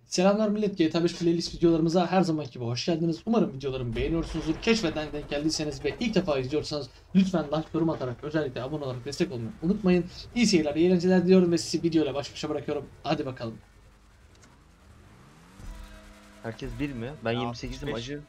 Selamlar millet, GTA 5 playlist videolarımıza her zamanki gibi hoş geldiniz. Umarım videolarımı beğeniyorsunuzdur. Keşfeden denk geldiyseniz ve ilk defa izliyorsanız lütfen like, yorum atarak, özellikle abone olarak destek olmayı unutmayın. İyi seyirler, iyi eğlenceler diliyorum ve sizi videoyla baş başa bırakıyorum. Hadi bakalım. Herkes bir mi? Ben 28'im 65. acı.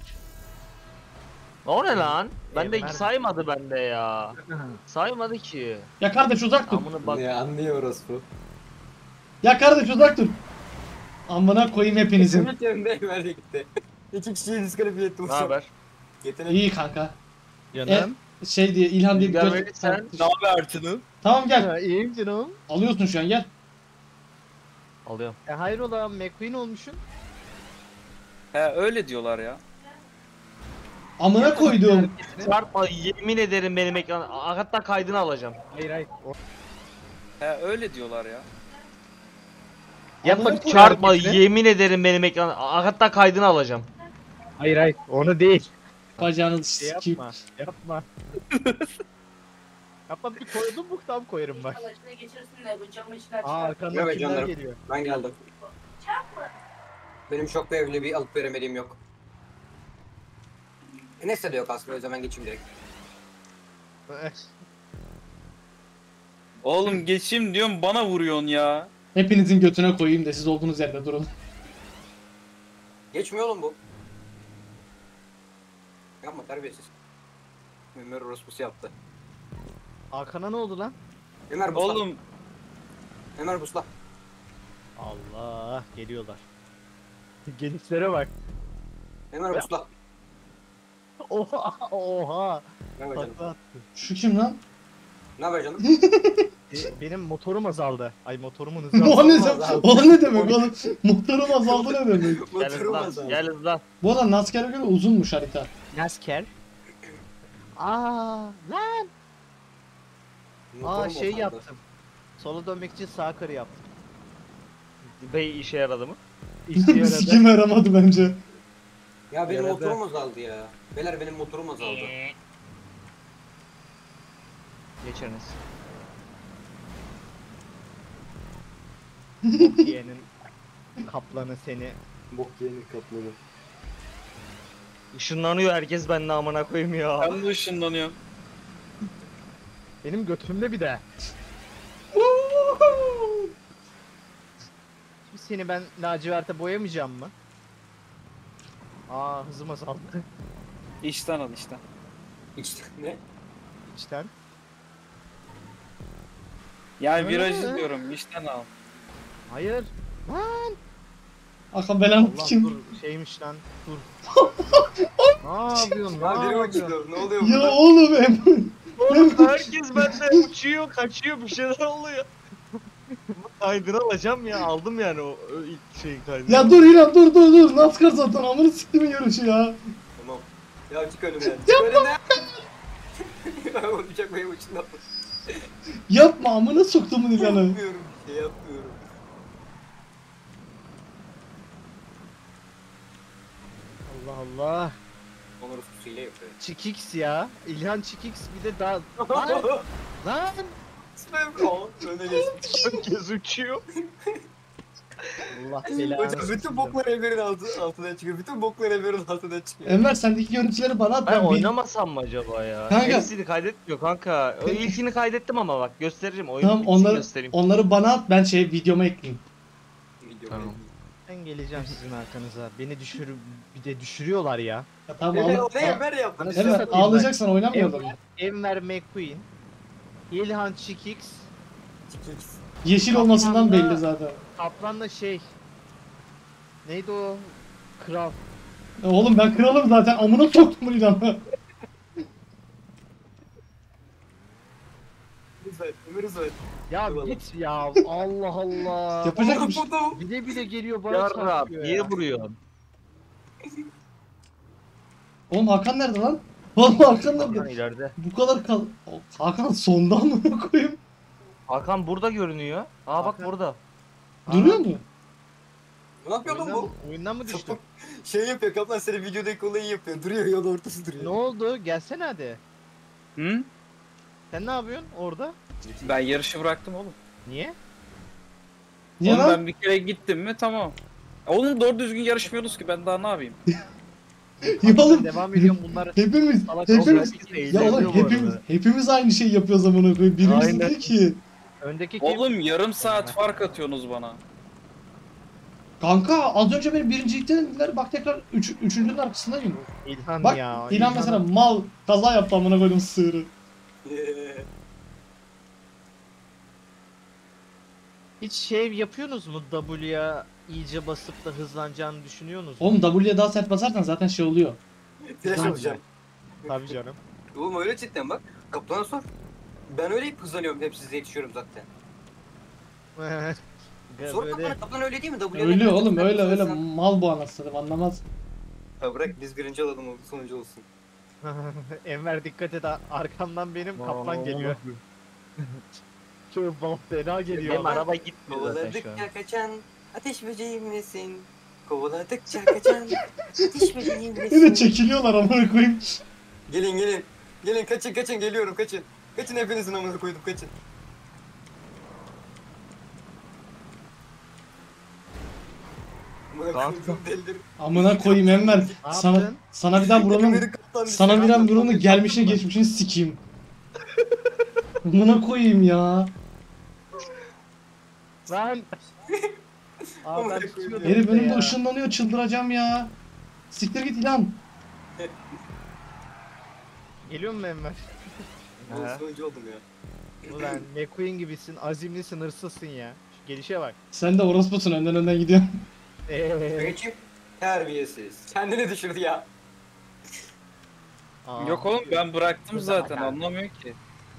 O ne lan? Bende Enver- saymadı bende ya. Saymadı ki. Ya kardeş uzak dur. Amına bak. Ne anlıyor orospu? Ya kardeş uzak dur. Amına koyayım hepinizin. Ümit yerinde Enver de gitti. İki kişiyi diskalifiye ettim. Ne haber? Yetenek. İyi kanka. Canım. Şey diye İlhan diye bir Rüzgar göz... verirsen- Ne haber Tunu? Tamam gel. Ha, iyiyim canım. Alıyorsun şu an gel. Alıyorum. Hayrola McQueen olmuşsun? He öyle diyorlar ya. Amına koydum. Çarpma, yemin ederim benim ekran. Hatta kaydını alacağım. Hayır hayır. He öyle diyorlar ya. Yapma, Amına çarpma, hareketini. yemin ederim benim ekran. Hatta kaydını alacağım. Hayır hayır. Onu değil. Bacağını Şey sikeyim. yapma. Yapma. Yapma bir koydum mu tam koyarım bak. Başına geçirsin de bu camı çıkar Aa çıkar. arkandan Evet, kimler canlarım. geliyor. Ben geldim. Benim çok bir evli bir alıp veremediğim yok. Neyse de yok aslında, o zaman geçeyim direkt. Oğlum geçeyim diyorum bana vuruyorsun ya. Hepinizin götüne koyayım da siz olduğunuz yerde durun. Geçmiyor oğlum bu. Yapma terbiyesiz. Ömer orospusu yaptı. Hakan'a ne oldu lan? Ömer busla. Oğlum Ömer busla. Allah geliyorlar. Gelişlere bak. Ömer busla. Oha oha. Ne haber canım? Patla attı. Şu kim lan? Ne haber canım? Benim motorum azaldı. Ay motorumun hızı O ne, azaldı. o ne demek oğlum? Motorum azaldı ne demek? Gel Motorum hızlan, azaldı. gel hızlan. Bu arada NASCAR'a göre uzunmuş harita. Asker. Aa lan. Aa Motorum şey azaldı. yaptım. Sola dönmek için sağ karı yaptım. Bey işe yaradı mı? İşe yaradı. Sikim yaramadı bence. Ya benim Yaradı. motorum azaldı ya. Beyler benim motorum azaldı. Geçeriniz. Yeğenin kaplanı seni. Bok yeni kapladı. Işınlanıyor herkes, ben de amına koyayım ya. ben de ışınlanıyorum. Benim götümde bir de. Şimdi seni ben laciverte boyamayacağım mı? Aa hızım azaldı İşten al işten. İşte ne? içten. Yani Öyle viraj mi? izliyorum işten al. Hayır. Lan. Hakan belanı Allah kim? dur şeymiş lan. Dur. Ne yapıyorsun? Ya biri Ne yapıyorsun? uçuyor. Ne oluyor Ya burada? oğlum Oğlum herkes bende uçuyor, kaçıyor, bir şeyler oluyor. Kaydını alacağım ya, aldım yani o ilk şeyin kaydını. Ya dur İlhan dur. NASCAR zaten amını siktimin yarışı ya. Tamam. Ya çık önümden. Çık önümden. Ya uçak benim uçundan. Yapma amına soktumun İlhan'ı. Yapmıyorum bir şey yapmıyorum. Allah Allah. Onur uskusuyla yapıyor. Çikix ya. İlhan Çikix bir de daha... Lan. Lan. Spam call. Öne geçmiş. Herkes uçuyor. Allah belanı. Hocam bütün versin. boklar evlerin altından çıkıyor. Bütün boklar evlerin altından çıkıyor. Enver sendeki görüntüleri bana at. Ben Ben bir... oynamasam mı acaba ya? Kanka. Hepsini kaydetmiyor kanka. O ilkini kaydettim ama bak göstereceğim. Oyun Tamam bitsin göstereyim. onları bana at, ben videoma ekleyeyim. Video Tamam. Ben geleceğim sizin arkanıza. Beni bir de düşürüyorlar ya. Ya tamam Evet, ağla... o ne Ömer yaptı? Bana Enver satayım bak. ağlayacaksan oynamayalım. Enver McQueen. İlhan Çikix. Çıkix. Yeşil olmasından Kaplan'la- belli zaten. Kaplan'la şey. Neydi o? Kral. Ya oğlum ben kralım zaten, amına soktumun İlhan'ı. Lütfen. Ömer lütfen. Ya Eyvallah. git ya. Allah Allah. Yapacak bir şey. Bile geliyor bana Yarrab, çarpıyor niye ya. vuruyorsun? Oğlum Hakan nerede lan? Oğlum Hakan Hakan nerede? ileride. Bu kadar kal... Hakan sonda mı koyayım? Hakan burada görünüyor. Aa bak Hakan. burada. Duruyor mu? Ne yapıyor lan bu? Oyundan mı düştün? Şey yapıyor, kaplan seni videodaki olayı yapıyor. Duruyor, yol ortası Ne duruyor. oldu? Gelsene hadi. Hı? Sen ne yapıyorsun orada? Ben yarışı bıraktım oğlum. Niye? Niye Oğlum lan? ben bir kere gittim mi tamam. Oğlum doğru düzgün yarışmıyoruz ki ben daha ne yapayım? Ya oğlum Devam ediyorum bunlar. hepimiz Salak hepimiz olacak. ya oğlum hepimiz aynı şeyi yapıyoruz amına koyayım. Birimiz Aynen. değil ki. Öndeki kim? Oğlum yarım saat fark atıyorsunuz bana. Kanka az önce beni birincilikten indiler. Bak tekrar üçüncünün arkasındayım. İlhan Bak ya. İlhan mesela mal kaza yaptı amına koydum sığırı. Hiç şey yapıyorsunuz mu W'ya iyice basıp da hızlanacağını düşünüyorsunuz mu? Oğlum W'ye daha sert basarsan zaten şey oluyor. Flash olacağım. Tabii canım. Oğlum öyle cidden bak. Kaptana sor. Ben öyle hep hızlanıyorum. Hep size yetişiyorum zaten. Sor Böyle kaptana. Kaptan öyle değil mi? W'ye Öyle ne oğlum kadar öyle hızlansan- mal bu anasını anlamaz. Ha bırak biz birinci olalım o sonucu olsun. Enver dikkat et arkamdan benim kaplan geliyor. Çok bal fena geliyor. Benim araba gitmiyor zaten şu an. Kovaladıkça kaçan ateş böceğim nesin? Kovaladıkça kaçan ateş böceğim Bir de nesin? çekiliyorlar amına koyayım. Gelin gelin. Gelin kaçın kaçın geliyorum kaçın. Kaçın hepinizin amına koydum kaçın. Amına koydum delidir. Amına koyayım Enver. Ne Sana yaptın? sana bir daha buranın Emir'i kaptan sana bir düşürdü. daha buranın gelmişini geçmişini sikeyim. Amına koyayım ya. Lan. Abi ben Amına tutuyordum koyayım. Herif önümde ya. ışınlanıyor çıldıracağım ya. Siktir git İlhan. Geliyor mu Enver? Oğlum sonucu oldum ya. Ulan McQueen gibisin, azimlisin, hırsızsın ya. Şu gelişe bak. Sen de orospusun önden gidiyorsun. Peki terbiyesiz. Kendini düşürdü ya. Aa. Yok oğlum ben bıraktım zaten anlamıyor ki.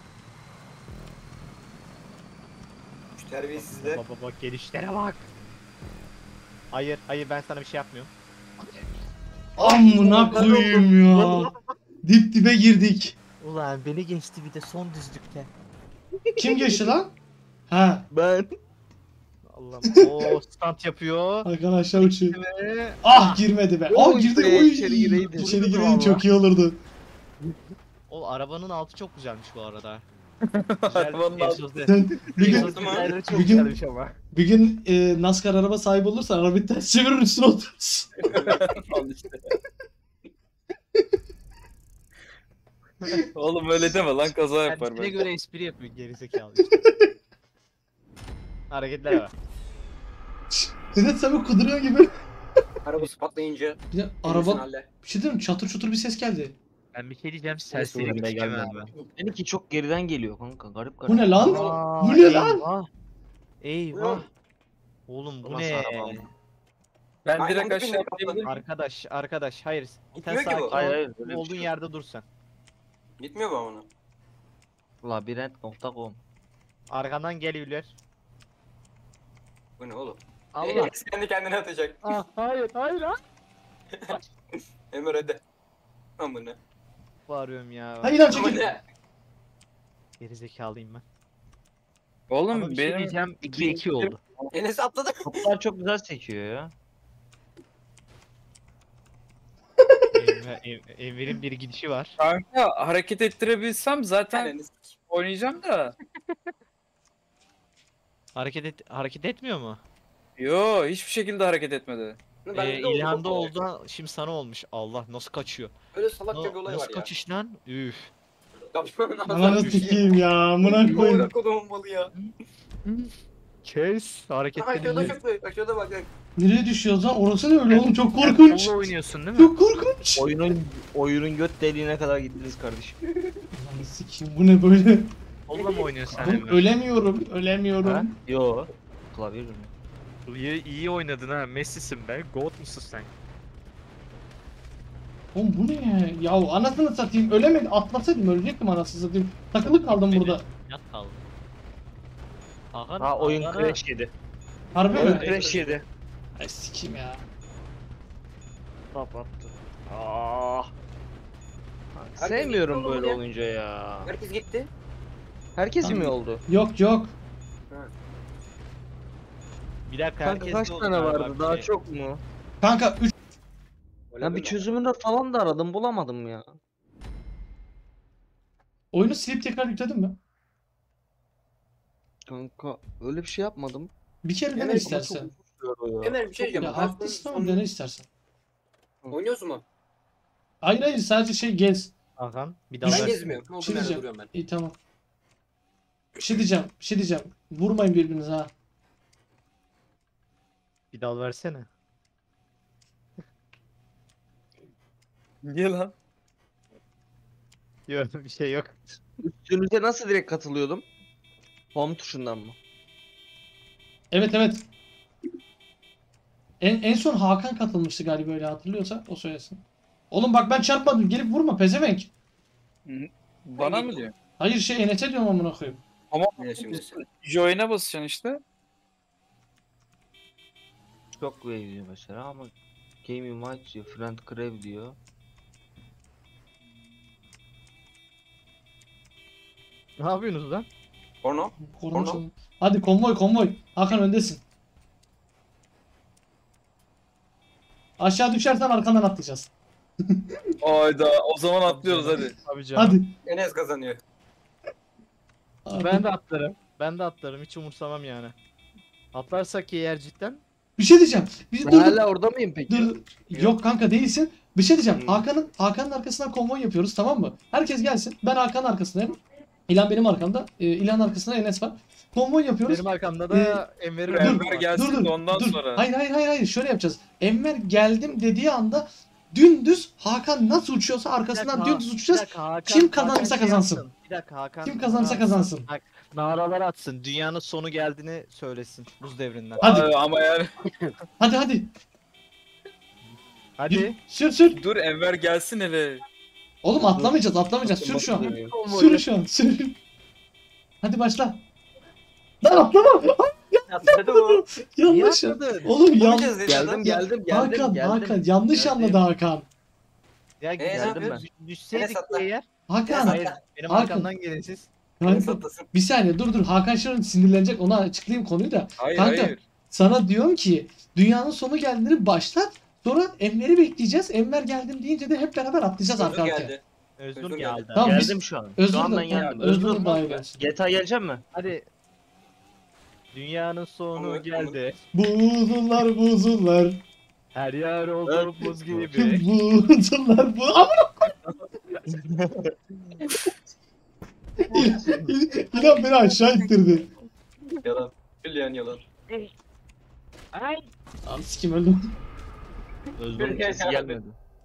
Şu terbiyesizler. Baba bak gelişlere bak. Hayır, hayır ben sana bir şey yapmıyorum. Amına koyayım ya. Dip dibe girdik. Ulan beni geçti bir de son düzlükte. Kim geçti lan? Ha, Ben. Allah'ım. Oo stunt yapıyor. arkadaşlar uçuyor. Ve... Ah girmedi be. Oy Ah girdi. be, Oy. içeri gireydi. İçeri Vurdu gireydi valla. çok iyi olurdu. O arabanın altı çok güzelmiş bu arada. Arabanın altı. Egzozlu. Sen bir gün Egzoz mu? Diğerleri çok Bir gün- güzelmiş ama. bir gün NASCAR araba sahibi olursan arabayı ters çevirir üstüne oturursun. Al işte. Oğlum öyle deme lan kaza yapar Kendisine ben. göre espri yapıyor gerizekalı işte. Hareketlere bak. Sedat sen bir kuduruyor gibi. Arabası patlayınca. Bir de araba bir şey diyeyim mi? Çatır çutur bir ses geldi. Ben bir şey diyeceğim Serseri serseri bile bir gelmedi abi. Benimki çok geriden geliyor kanka. Garip garip. Bu ne lan? Aa, Bu ne lan? Eyvah. Eyvah. Oğlum bu Nasıl ne? araba? Ben Aynen direkt aşağı bilmiyorum. atlayabilir miyim? Arkadaş hayır. Sen Gitmiyor ki sakin bu. ol. Hayır hayır. Öyle bir Olduğun şey yok. yerde dur sen. Gitmiyor mu ona? Labirent.com. Arkandan geliyorlar. Bu ne oğlum? Allah. Enes kendi kendine atacak. Ah, hayır hayır ha. Emre hadi. Amına. Bağırıyorum ya. Ha İlhan çekil. Amına. Gerizekalıyım ben. Oğlum Ama bir şey benim diyeceğim 2-2 oldu. Enes atladı. Toplar çok güzel sekiyor ya. Enver'in bir gidişi var. kanka hareket ettirebilsem zaten Enes. oynayacağım da. Hareket etmiyor mu? Yo hiçbir şekilde hareket etmedi. Bende de oldu, İlhan'da bak. oldu. Şimdi sana olmuş. Allah nasıl kaçıyor? Öyle salakça bir olay var Nasıl ya. kaçış lan? Üf. Ananı sikeyim ya. Amına Amına koyayım. kodumun malı ya. Kes Aşağıda hareketlerini. çok aşağıda bak. Nereye düşüyoruz lan? Orası ne öyle oğlum? Çok korkunç. Kolla oynuyorsun değil mi? Çok korkunç. Oyunun göt deliğine kadar gittiniz kardeşim. Ananı sikeyim. Bu ne böyle? Kolla mı oynuyorsun sen Oğlum Enver? ölemiyorum. Ölemiyorum. Ha? Yo. Klavye mi? İyi oynadın ha. Messi'sin be. God musun sen? Oğlum bu ne? Ya anasını satayım. Ölemedim. Atlasaydım ölecektim anasını satayım. Takılı kaldım burada. Yat kaldı. Hakan, Ha oyun Hakan'a- crash yedi. Harbi Oyun mi? crash yedi. Ay sikeyim ya. Kapattı. Ah. Herkes Sevmiyorum gitti oğlum böyle ya. olunca ya. Herkes gitti. Herkes mi Tamam. oldu? Yok yok. Bir dakika Kanka herkes kaç de oldu tane galiba vardı? bir Daha şey. çok mu? Kanka 3 Ben bir çözümünü falan da aradım bulamadım ya. oyunu silip tekrar yükledin mi? Kanka öyle bir şey yapmadım. Bir kere dene Evet, istersen. yapıyor ya. Ömer bir şey diyeceğim. Ya Haftanın haklısın ama sonu dene istersen. oynuyorsun mu? Hayır hayır sadece gez. Hakan bir daha Ben Güzel. ver. gezmiyorum. Bir Olduğum şey yerde diyeceğim. duruyorum ben. İyi tamam. Bir şey diyeceğim. Vurmayın birbirinize ha. Bir daha versene. Niye lan? Yok bir şey yok. Üstünüze nasıl direkt katılıyordum? Home tuşundan mı? Evet evet. En son Hakan katılmıştı galiba öyle hatırlıyorsa o söylesin. Oğlum bak ben çarpmadım gelip vurma pezevenk. Bana mı diyor? Hayır şey Enes'e diyorum amına koyayım. Ama Ne şimdi? join'e basacaksın işte. Çok wave diyor mesela ama Game you might diyor. Friend Crave diyor. Ne yapıyorsunuz lan? Porno. Korna Tamam. çalın. Hadi konvoy. Hakan öndesin. Aşağı düşersen arkandan atlayacağız. Hayda o zaman atlıyoruz hadi. Tabii canım. Hadi. Enes kazanıyor. Ben de atlarım. Ben de atlarım. Hiç umursamam yani. Atlarsak eğer cidden. Bir şey diyeceğim. Ben Dur, hala orada mıyım peki? dur. Yok kanka değilsin. Bir şey diyeceğim. Hmm. Hakan'ın arkasından konvoy yapıyoruz tamam mı? Herkes gelsin. Ben Hakan'ın arkasındayım. İlhan benim arkamda. İlhan'ın arkasında Enes var. Konvoy yapıyoruz. Benim arkamda da Enver'in Dur, arkamda Enver var. gelsin de ondan sonra. Hayır. Şöyle yapacağız. Enver geldim dediği anda dümdüz Hakan nasıl uçuyorsa arkasından Bir dakika, dümdüz bir uçacağız. dakika, Hakan- Kim kazanırsa Hakan kazansın. yapsın. Bir dakika Hakan. Kim kazanırsa nara kazansın. atsın. Bak, naralar atsın. Dünyanın sonu geldiğini söylesin. Buz devrinden. Hadi. Ama yani Hadi. Hadi. Sür. dur Enver gelsin hele. Oğlum atlamayacağız. Sür şu an. Deniyor. Sür şu an. Sür. Hadi başla. Lan atlama. Atladı o. Yanlış. Niye atladın? Oğlum Vuracağız dedi adam. Geldim. Hakan yanlış Geldim. anladı Hakan. Ya ne geldim yapıyoruz? ben. Düşseydik Enes atla. eğer. Hakan. Hayır. Benim Hakan. arkamdan gelin siz. Enes Kanka, atlasın. bir saniye dur. Hakan şu an sinirlenecek. Ona açıklayayım konuyu da. Hayır Kanka. hayır. Sana diyorum ki dünyanın sonu geldiğini başlat. Sonra Enver'i bekleyeceğiz. Enver geldim deyince de hep beraber atlayacağız arka Özür arkaya. geldi. Özgür Özgür geldi. geldi. Tamam, biz- Geldim şu an. Özür Şu an ben dilerim. geldim. Özür Özür daha iyi dilerim. gelsin. GTA geleceğim mi? Hadi. Dünyanın sonu Ama- geldi. Buzullar. Her yer oldu Evet. buz gibi. Buzullar bu. Aman İnan beni aşağı ittirdi. Yalan. Külliyen yalan. Ay. Abi sikim öldüm. Özgür'ün sesi gelmedi.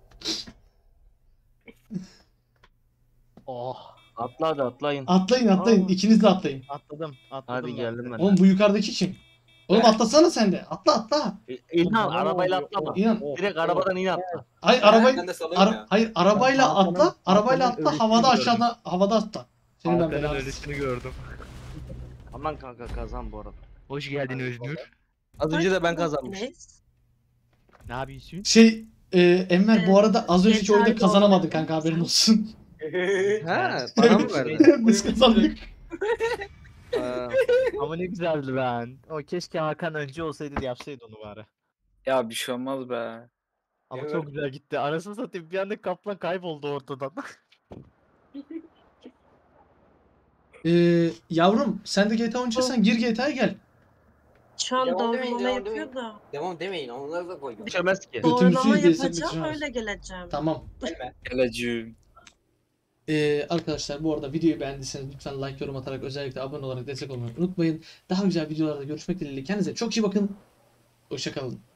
Oh. Atla hadi atlayın. Atlayın. Aa. İkiniz de atlayın. Atladım. Hadi ben. geldim ben. Oğlum bu yukarıdaki kim? Oğlum atlasana sen de. Atla. İlhan Ne arabayla oluyor? atlama. İnan. Oh, Direkt oh. arabadan in atla. Hayır arabayı Ben de salıyorum ya. hayır arabayla Ben Hakan'ın- atla. Arabayla Hakan'ın atla. Havada ölüsünü aşağıda havada atla. Senin ben Hakan'ın belanı. ölüsünü gördüm. Aman kanka kazan bu arada. Hoş geldin Özgür. Az önce de ben kazanmıştım. Ne yapıyorsun? Enver bu arada az önceki oyunda yeterli kazanamadın oldu. kanka haberin olsun. Ha, bana mı verdin? Biz kazandık. Ha, Ama ne güzeldi lan. O keşke Hakan önce olsaydı da yapsaydı onu bari. Ya bir şey olmaz be. Ama Evet. çok güzel gitti. Anasını satayım bir anda kaplan kayboldu ortadan. Yavrum sen de GTA oynayacaksan gir GTA'ya gel. Şu an Devam demeyin, doğrulama devam yapıyor da. Devam demeyin. Onları da koydum. Geçemez ki. Götümüzü Doğrulama yediysek yapacağım bitiremez. öyle geleceğim. Tamam. Gelme. Geleceğim. Arkadaşlar bu arada videoyu beğendiyseniz lütfen like yorum atarak özellikle abone olarak destek olmayı unutmayın. Daha güzel videolarda görüşmek dileğiyle. Kendinize çok iyi bakın. Hoşça kalın.